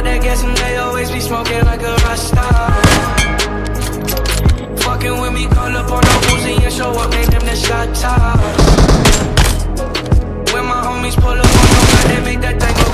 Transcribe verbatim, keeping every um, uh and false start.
that gas and they always be smoking like a Rasta. Fucking with me, call up on the Uzi and show up, name them the shot tops. When my homies pull up on the block, they make that thing go